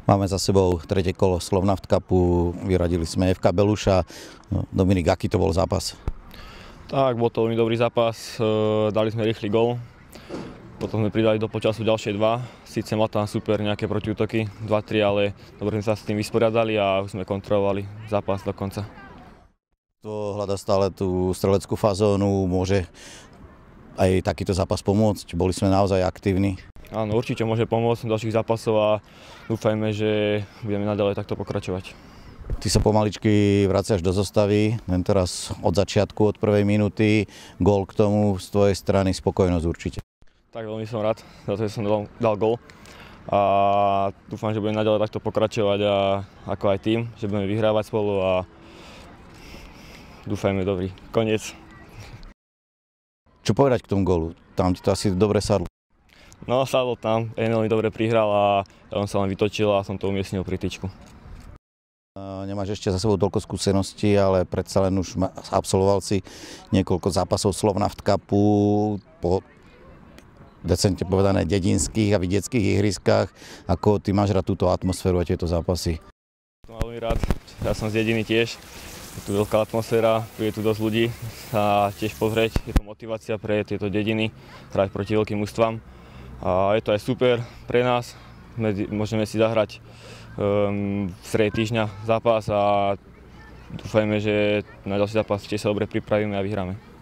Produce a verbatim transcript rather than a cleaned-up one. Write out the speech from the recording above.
Máme za sebou tretie kolo Slovnaft Cupu, vyradili sme ef ká Beluša. Dominik, aký to bol zápas? Tak, bol to veľmi dobrý zápas, dali sme rýchly gól, potom sme pridali do počasu ďalšie dva. Síce mal tam super nejaké protiútoky, dva tri, ale dobre sme sa s tým vysporiadali a už sme kontrolovali zápas do konca. To hľadá stále tú streleckú fazónu, môže aj takýto zápas pomôcť? Boli sme naozaj aktívni? Áno, určite môže pomôcť v ďalších zápasov a dúfajme, že budeme naďalej takto pokračovať. Ty sa pomaličky vraciaš do zostavy, len teraz od začiatku, od prvej minúty, gól k tomu z tvojej strany, spokojnosť určite. Tak veľmi som rád, za to, že som dal, dal gól a dúfam, že budeme naďalej takto pokračovať a ako aj tým, že budeme vyhrávať spolu a dúfajme dobrý koniec. Čo povedať k tomu gólu? Tam ti to asi dobre sadlo. No, sadlo tam, Enel mi dobre prihral a ja som sa len vytočil a som to umiestnil pri tyčku. Nemáš ešte za sebou toľko skúseností, ale predsa len už absolvoval si niekoľko zápasov Slovnaft Cupu po decentne povedané dedinských a vidieckých ihriskách. Ako ty máš rád túto atmosféru a tieto zápasy? Som veľmi rád, ja som z dediny tiež. Je tu veľká atmosféra, je tu dosť ľudí sa tiež pozrieť. Je to motivácia pre tieto dediny, hrať proti veľkým mužstvám. A je to aj super pre nás, môžeme si zahrať um, v strede týždňa zápas a dúfajme, že na ďalší zápas tiež sa dobre pripravíme a vyhráme.